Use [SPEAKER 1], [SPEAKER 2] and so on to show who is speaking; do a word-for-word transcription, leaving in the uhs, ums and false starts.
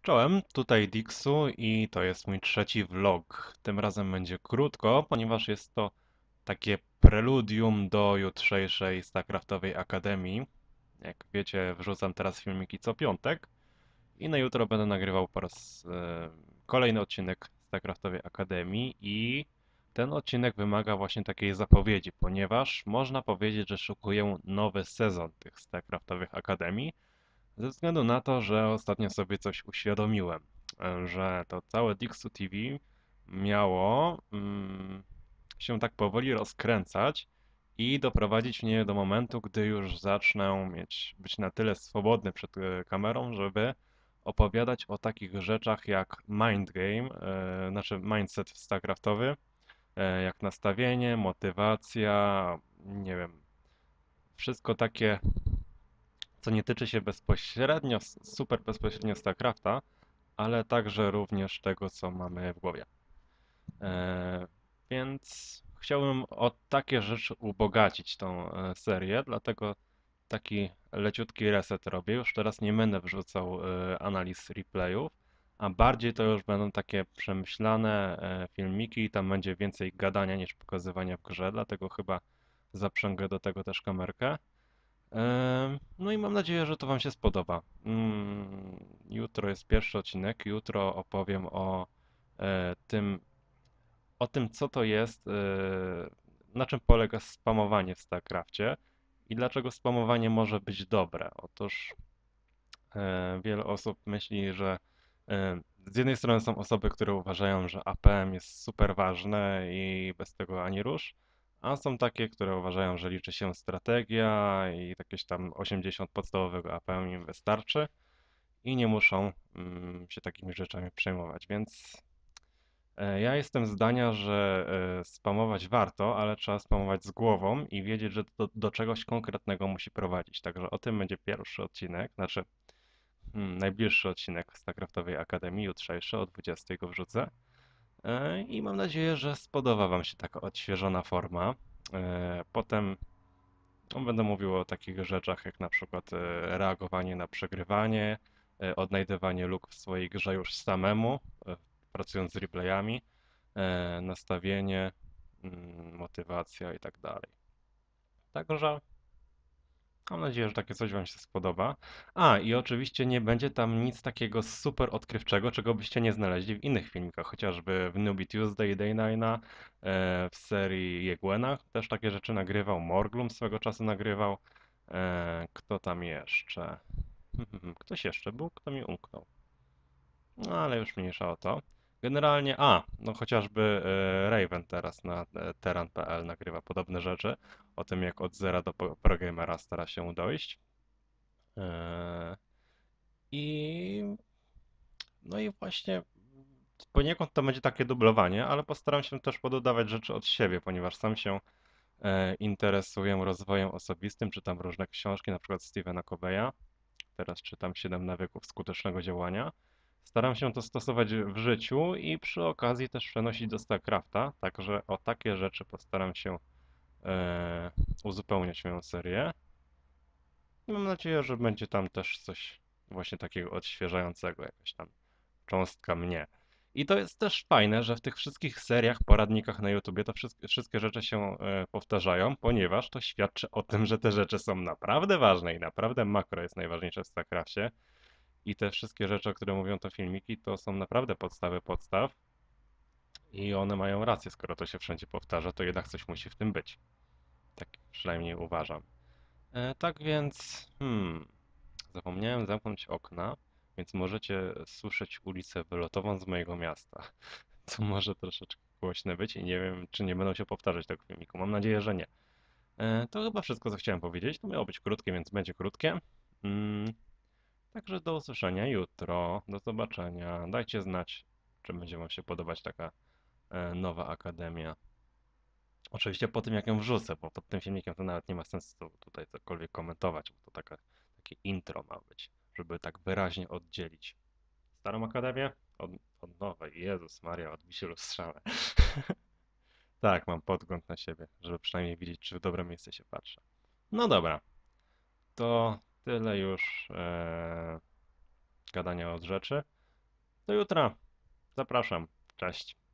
[SPEAKER 1] Czołem, tutaj Dixu i to jest mój trzeci vlog. Tym razem będzie krótko, ponieważ jest to takie preludium do jutrzejszej StarCraftowej Akademii. Jak wiecie, wrzucam teraz filmiki co piątek i na jutro będę nagrywał po raz e, kolejny odcinek StarCraftowej Akademii i ten odcinek wymaga właśnie takiej zapowiedzi, ponieważ można powiedzieć, że szykuję nowy sezon tych StarCraftowych Akademii. Ze względu na to, że ostatnio sobie coś uświadomiłem, e, że to całe Dixu T V miało mm, się tak powoli rozkręcać i doprowadzić mnie do momentu, gdy już zacznę mieć, być na tyle swobodny przed e, kamerą, żeby opowiadać o takich rzeczach jak mind game, e, znaczy mindset starcraftowy, e, jak nastawienie, motywacja, nie wiem, wszystko takie, co nie tyczy się bezpośrednio, super bezpośrednio StarCrafta, ale także również tego, co mamy w głowie. E, więc chciałbym o takie rzeczy ubogacić tą e, serię, dlatego taki leciutki reset robię. Już teraz nie będę wrzucał e, analiz replayów, a bardziej to już będą takie przemyślane e, filmiki i tam będzie więcej gadania niż pokazywania w grze, dlatego chyba zaprzęgę do tego też kamerkę. Em, No i mam nadzieję, że to Wam się spodoba. Mm, Jutro jest pierwszy odcinek. Jutro opowiem o e, tym, o tym, co to jest, e, na czym polega spamowanie w StarCrafcie i dlaczego spamowanie może być dobre. Otóż e, wiele osób myśli, że e, z jednej strony są osoby, które uważają, że A P M jest super ważne i bez tego ani rusz, a są takie, które uważają, że liczy się strategia i jakieś tam osiemdziesiąt podstawowego A P M im wystarczy i nie muszą mm, się takimi rzeczami przejmować. Więc e, ja jestem zdania, że e, spamować warto, ale trzeba spamować z głową i wiedzieć, że do, do czegoś konkretnego musi prowadzić. Także o tym będzie pierwszy odcinek, znaczy Hmm, najbliższy odcinek StarCraftowej Akademii, jutrzejszy, o dwudziestej go wrzucę. E, I mam nadzieję, że spodoba Wam się taka odświeżona forma. E, Potem no, będę mówił o takich rzeczach jak na przykład e, reagowanie na przegrywanie, e, odnajdywanie luk w swojej grze już samemu, e, pracując z replayami, e, nastawienie, mm, motywacja i tak dalej. Także mam nadzieję, że takie coś Wam się spodoba. A, i oczywiście nie będzie tam nic takiego super odkrywczego, czego byście nie znaleźli w innych filmikach, chociażby w Newbie Tuesday, Day Nine'a, e, w serii Jegłena też takie rzeczy nagrywał, Morglum swego czasu nagrywał. E, kto tam jeszcze? Ktoś jeszcze był, kto mi umknął. No, ale już mniejsza o to. Generalnie, a, no chociażby e, Raven teraz na e, teran kropka p l nagrywa podobne rzeczy, o tym jak od zera do po- progamera stara się dojść. E, I no i właśnie poniekąd to będzie takie dublowanie, ale postaram się też pododawać rzeczy od siebie, ponieważ sam się e, interesuję rozwojem osobistym, czytam różne książki, na przykład Stephena Coveya. Teraz czytam siedem nawyków skutecznego działania. Staram się to stosować w życiu i przy okazji też przenosić do StarCrafta, także o takie rzeczy postaram się e, uzupełniać moją serię. I mam nadzieję, że będzie tam też coś właśnie takiego odświeżającego, jakaś tam cząstka mnie. I to jest też fajne, że w tych wszystkich seriach, poradnikach na YouTubie to wszystkie, wszystkie rzeczy się e, powtarzają, ponieważ to świadczy o tym, że te rzeczy są naprawdę ważne i naprawdę makro jest najważniejsze w StarCraftie. I te wszystkie rzeczy, o które mówią te filmiki, to są naprawdę podstawy podstaw i one mają rację, skoro to się wszędzie powtarza, to jednak coś musi w tym być. Tak przynajmniej uważam. E, tak więc, hmm, zapomniałem zamknąć okna, więc możecie słyszeć ulicę wylotową z mojego miasta, co może troszeczkę głośne być i nie wiem, czy nie będą się powtarzać tego filmiku. Mam nadzieję, że nie. E, to chyba wszystko, co chciałem powiedzieć. To miało być krótkie, więc będzie krótkie. Mm, także do usłyszenia jutro. Do zobaczenia. Dajcie znać, czy będzie Wam się podobać taka e, nowa akademia. Oczywiście po tym, jak ją wrzucę, bo pod tym filmikiem to nawet nie ma sensu tutaj cokolwiek komentować, bo to taka, takie intro ma być, żeby tak wyraźnie oddzielić starą akademię od, od nowej. Jezus Maria, odbi się lustrzane. Tak, mam podgląd na siebie, żeby przynajmniej widzieć, czy w dobre miejsce się patrzę. No dobra, to tyle już e, gadania od rzeczy. Do jutra. Zapraszam. Cześć.